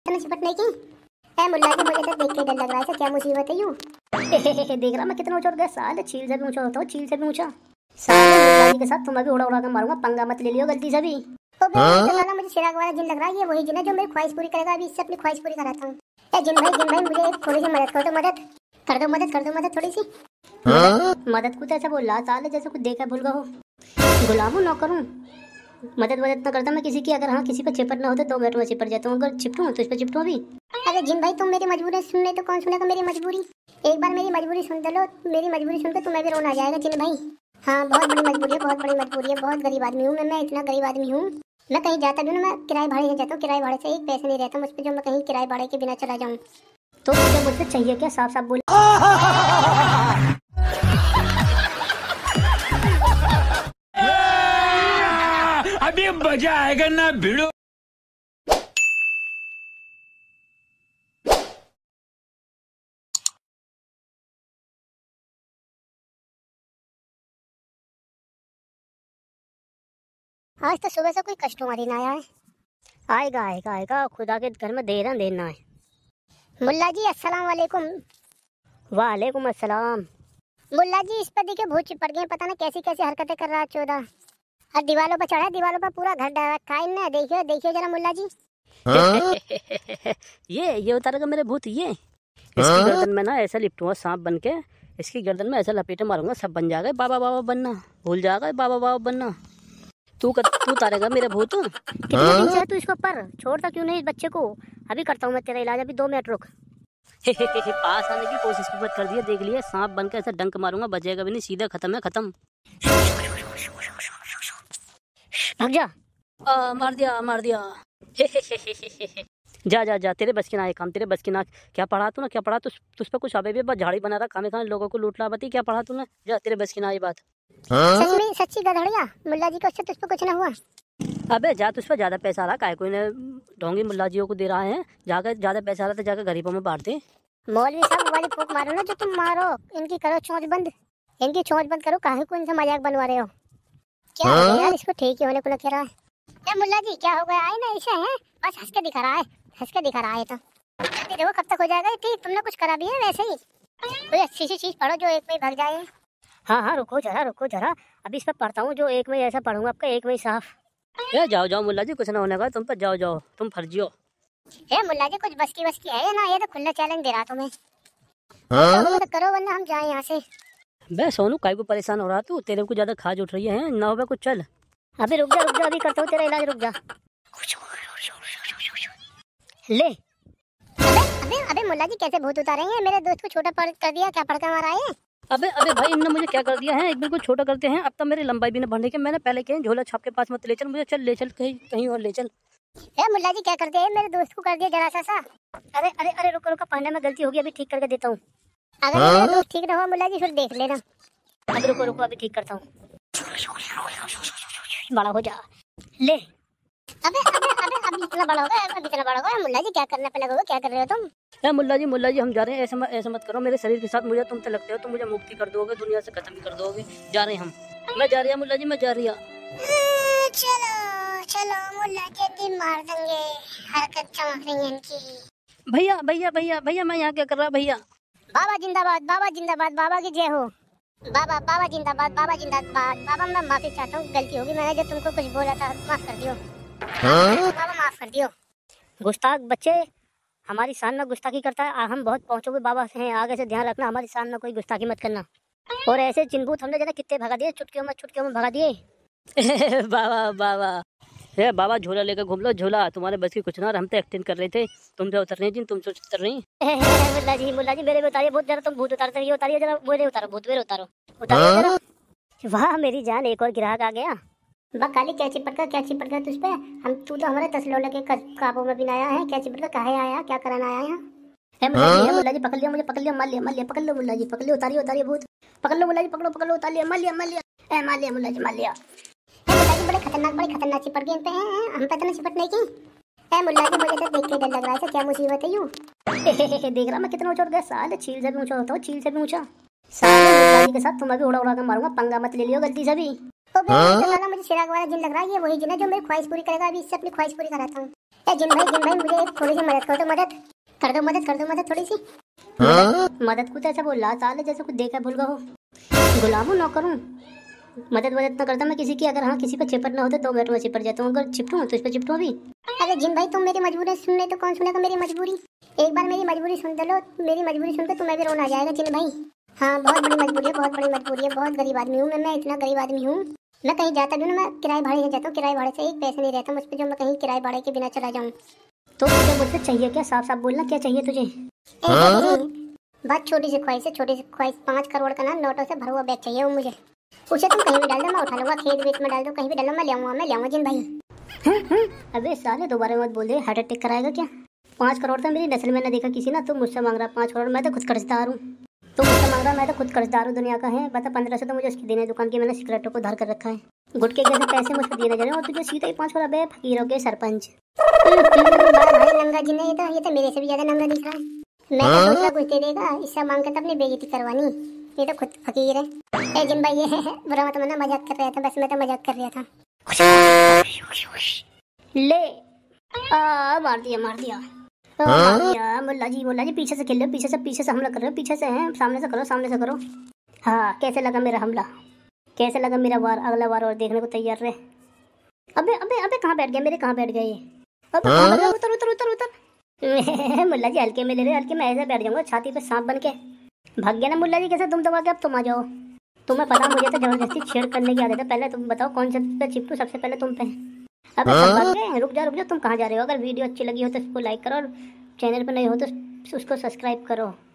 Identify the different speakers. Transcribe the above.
Speaker 1: तने सिपटने की। ए मुल्ला जी मुझे तो देख के डर लग रहा है, क्या मुसीबत है यूं? देख रहा मैं कितना ऊंचा उठ गया, साले चील से भी ऊंचा होता हूँ, चील से भी ऊंचा। साले मुल्ला जी के साथ तुम्हें भी उड़ा उड़ा कर मारूंगा, पंगा मत ले लियो गलती से भी। तो साला मुझे चिराग वाला जिन लग रहा है, ये वही जिन है जो मेरी ख्वाहिश पूरी करेगा। अभी इससे अपनी ख्वाहिश पूरी कराता हूँ। ए जिन भाई मुझे एक थोड़ी सी मदद कर दो, मदद कर दो, मदद कर दो, मदद थोड़ी सी मदद को तो ऐसा बोल रहा साले जैसे कुछ देखा भूल गो, गुलामू ना करूँ। मदद वदद ना करता मैं किसी की, अगर हाँ किसी पर चिपटना हो तो 2 मिनट में चिपट जाता हूँ, अगर चिपटूँ तो इस पर चिपटूँ अभी। अरे जिन भाई तुम मेरी मजबूरी सुन ले तो कौन सुनेगा मेरी मजबूरी। एक बार मेरी मजबूरी सुन लो, मेरी मजबूरी सुनकर तुम्हें भी रोना आ जाएगा जिन भाई। हाँ बहुत बड़ी मजबूरी है, बहुत बड़ी मजबूरी है, बहुत गरीब आदमी हूँ मैं इतना गरीब आदमी हूँ। मैं कहीं जाता भी ना, मैं किराए भाड़े से जाता हूँ, किराए भाड़े से एक पैसे नहीं रहता मुझ पर जो मैं कहीं किराए भाड़े के बिना चला जाऊँ। तो मुझे मुझसे चाहिए क्या, साफ साफ बोल।
Speaker 2: अभी मजा आएगा ना भिड़ो।
Speaker 1: आज तो सुबह से कोई कस्टमर ही ना आया है। आएगा आएगा आएगा, खुदा के घर में देना देना है। मुल्ला जी अस्सलाम वालेकुम। वालेकुम अस्सलाम। मुल्ला जी इस पर देखिए भूत चिपट गए, पता ना कैसी कैसी हरकतें कर रहा है 14। और दीवारों पर चढ़ा, दीवारों पर पूरा घर डाला रखा है इनने। देखिए देखिए जरा मुल्ला जी।
Speaker 3: ये उतारेगा मेरे भूत। ये इसकी गर्दन में ना ऐसा लिपटूंगा सांप बन के, इसकी गर्दन में ऐसा लपेटे मारूंगा, सब बन जाएगा बाबा बाबा बनना, भूल जाएगा बाबा बाबा बनना। तू उतारेगा मेरे भूत।
Speaker 1: कितने दिन से तू इसको पर छोड़ता क्यों नहीं इस बच्चे को? अभी करता हूँ मैं तेरा इलाज, अभी 2 मिनट रुक।
Speaker 3: पास आने की कोशिश भी मत कर दिया, देख लिया सांप बन के ऐसा डंक मारूंगा, बचेगा भी नहीं, सीधा खत्म है खत्म।
Speaker 1: भाग जा।
Speaker 3: मार दिया। जा जा जा, तेरे बस की ना है काम, तेरे बस की ना। क्या पढ़ा तू ना, क्या पढ़ा तुझ पर कुछ अबे भी बस झाड़ी बना रहा, खाने खाने लोगों को लूट ला बती, क्या पढ़ा तूने? जा, तेरे बस की ना ये बात।
Speaker 1: सच में सच्ची गधड़िया मुल्ला जी को, उससे तुझ पर कुछ ना हुआ?
Speaker 3: अबे जा, तुझ पर ज्यादा पैसा आ रहा, काय कोई ने ढोंगी मुल्ला जियों को दे रहा है, जाकर ज्यादा पैसा आ रहा तो जाकर गरीबों में बांट दे।
Speaker 1: मौलवी साहब वाली फूक मारो ना जो तुम मारो, इनकी करो चोंच बंद, इनकी चोंच बंद करो। काहे को इनसे मजाक बनवा रहे हो? क्या हो गया यार, इसको ठीक ही होने को लग रहा है। मुल्ला जी क्या हो गया? आए ना ऐसे है, बस हंस के दिखा रहा है, हंस के दिखा रहा है। तो देखो कब तक हो जाएगा ठीक, तुमने कुछ करा भी है वैसे ही। कोई अच्छी सी चीज पढ़ो जो एक में भाग जाए। हाँ रुको जरा, अभी इस पर पढ़ता हूँ जो एक में ऐसा पढ़ूंगा आपका एक में साफ।
Speaker 3: जाओ मुल्ला जी, कुछ ना होने का तुम पर, जाओ तुम फर्जी हो।
Speaker 1: मुल्ला जी कुछ बस की है ना, ये तो खुला चैलेंज दे रहा तुम्हें। तो करो वरना हम जाए यहाँ से।
Speaker 3: बे सोनू काय को परेशान हो रहा तू, तेरे को ज्यादा खाज उठ रही है ना, हो कुछ चल।
Speaker 1: अभी रुक जा अभी करता हूँ तेरा इलाज, रुक जा। ले अबे मुल्ला जी कैसे भूत उतारेंगे? मेरे दोस्त को छोटा कर दिया, क्या पड़का मारा है?
Speaker 3: अबे भाई इनने मुझे क्या कर दिया है, एक बिल्कुल छोटा करते हैं, अब तक मेरी लंबाई भी न बढ़ने के। मैंने पहले कहीं झोला छाप के पास मत ले चल मुझे, ले चल कहीं और ले चल।
Speaker 1: मुल्ला जी क्या कर दिया है, मेरे दोस्त को कर दिया जरा सा। अरे रुको पढ़ने में गलती होगी, अभी ठीक करके देता हूँ। अगर मेरा दोस्त ठीक ना हो मुल्ला जी फिर देख लेना। अभी रुको अभी ठीक करता हूँ, बड़ा हो जा। ले अबे इतना बड़ा होगा मुल्ला जी, क्या करने पे लगोगे, क्या कर रहे हो तुम?
Speaker 3: मुल्ला जी हम जा रहे हैं, ऐसा मत करो मेरे शरीर के साथ, मुझे तुम तो लगते हो तुम मुझे मुक्ति कर दोगे, दुनिया से खत्म कर दोगे। जा रहे हैं हम, मैं जा रही हूँ मुल्ला जी, मैं जा रही हूँ।
Speaker 1: चलो मुल्ला जी मार देंगे, हरकत चमक रही है इनकी।
Speaker 3: भैया मैं यहाँ क्या कर रहा भैया?
Speaker 1: बाबा जिंदाबाद, बाबा की जय हो। बाबा जिंदाबाद, बाबा मैं माफी चाहता हूँ, गलती होगी, मैंने जो तुमको कुछ बोला था माफ कर दियो। बाबा माफ कर दियो। गुस्ताख बच्चे हमारी शान में गुस्ताखी करता है, हम बहुत पहुंचोगे बाबा से हैं, आगे से ध्यान रखना, हमारी शान में कोई गुस्ताखी मत करना। और ऐसे चिन्हबूत हमने जना कितने भगा दिए, चुटकियों में भगा दिए।
Speaker 3: बाबा झोला लेकर घूम लो, झोला तुम्हारे बस की कुछ ना, हम तो एक्टिंग कर रहे थे, तुम जो उतर रही जिन तुम उतर रही।
Speaker 1: मुल्ला जी मेरे उतारिए भूत जरा, तुम भूत उतारते रहिए, उतारिए जरा, मेरे उतारो भूत, मेरे उतारो जरा। वाह मेरी जान, एक और ग्राहक आ गया। काली क्या चिपट गया तुझ पे? तू तो हमारे 10 लोला के काबू में भी आया है, क्या चिपट गया, कहाँ आया, क्या कराना आया यहाँ? मुल्ला जी पकड़ लिया मुझे, पकड़ लिया, मार लिया, पकड़ लो मुल्ला जी, पकड़ लिया, उतारिए भूत, पकड़ लो मुल्ला जी, पकड़ो उतार लिया, मार लिया मुल्ला जी, मार लिया। मुल्ला जी बड़े खतरनाक चिपट गए पे हैं, हम पता नहीं चिपटने की। मुल्ला जी मुझे तो देख के डर लग रहा है, क्या मुसीबत है यूं? देख रहा मैं कितना ऊंचा उठ गया, साले चील से भी ऊंचा होता हूँ, चील से भी ऊंचा। साले मुल्ला जी के साथ तुम्हें भी उड़ा कर मारूंगा, पंगा मत ले लियो गलती से भी। तो साला मुझे चिराग वाला जिन लग रहा है, ये वही जिन है जो मेरी ख्वाहिश पूरी करेगा। अभी इससे अपनी ख्वाहिश पूरी कराता हूँ। जिन भाई मुझे एक थोड़ी सी मदद करो, तो मदद कर दो थोड़ी सी। मदद को तो ऐसा बोल रहा साले जैसे कुछ देखा भूल गया हो। गुलामों नौकरूं, मदद ना करता मैं किसी की। अगर हाँ किसी को चिपटना हो तो 2 मिनट में चिपट जाता हूँ। अगर चिपटूं तो इस पर चिपटूं अभी। अरे जिन भाई तुम मेरी मजबूरी सुन ले तो कौन सुनेगा मेरी मजबूरी। एक बार मेरी मजबूरी सुन तो लो, मेरी मजबूरी सुनकर तुम्हें भी रोना आ जाएगा जिन भाई। हाँ बहुत बड़ी मजबूरी है, बहुत बड़ी मजबूरी है। बहुत गरीब आदमी हूँ मैं इतना गरीब आदमी हूँ। मैं कहीं जाता भी ना, मैं किराए भाड़े से जाता हूँ। किराए भाड़े से एक पैसे नहीं रहता मुझ पर जो मैं कहीं किराए भाड़े के बिना चला जाऊँ। तो तुझे मुझसे चाहिए क्या? साफ साफ बोलना, क्या चाहिए तुझे? बात छोटी सी ख्वाहिश है, छोटी सी ख्वाहिश। 5 करोड़ का ना नोटों से भरा हुआ बैग चाहिए वो मुझे। उसे तुम कहीं भी डाल दो, मैं उठा लूंगा। खेत वेत में डाल दो, कहीं भी डाल दो, मैं ले आऊंगा जिन भाई। अबे साले दोबारा मत बोल दे, हार्ट अटैक कराएगा क्या? 5 करोड़ तो मेरी नस्ल में न देखा किसी ना। तुम मुझसे मांग रहा 5 करोड़? मैं तो खुद कर्जदार हूँ। तुम मुझसे मांग रहा, मैं तो खुद कर्जदार हूँ दुनिया का है। बता 1500 तो मुझे उसकी देने दुकान की, मैंने सिगरेटों को धार कर रखा है। गुटके के पैसे मुझको दिए जा रहे हैं और तुझे सीधा ही 5 करोड़। बे फकीरों के सरपंच। बड़ा भाई नंगा जिन है ये तो मेरे से भी ज्यादा नंगा दिख रहा है। मैं तो दूसरा कुछ दे देगा, इससे मांग कर तो अपनी बेइज्जती करवानी। ये तो खुद फकीर है। जिन भाई ये है बुरा मत मानना, मजाक कर रहा था बस, मैं तो मजाक कर रहा था। ले मार दिया मुल्ला जी पीछे से खेल लो, पीछे से हमला कर रहे हो। पीछे से हैं, सामने से करो। हाँ कैसे लगा मेरा हमला? कैसे लगा मेरा वार? अगला वार और देखने को तैयार रहे। अबे कहाँ बैठ गया? मेरे कहाँ बैठ गए ये? उतर मुल्ला जी हल्के में ले रहे, हल्के में ऐसे बैठ जाऊंगा छाती पे सांप बन के। भाग गया ना मुल्ला जी, कैसे तुम दबा के? अब तुम आ जाओ। तुम्हें पता मुझे तो जबरदस्ती छेड़ करने की आदत है। पहले तुम बताओ कौन से पे चिपटू सबसे पहले तुम पे। अब सब भाग गए। रुक जा तुम कहाँ जा रहे हो? अगर वीडियो अच्छी लगी हो तो इसको लाइक करो और चैनल पर नहीं हो तो उसको सब्सक्राइब करो।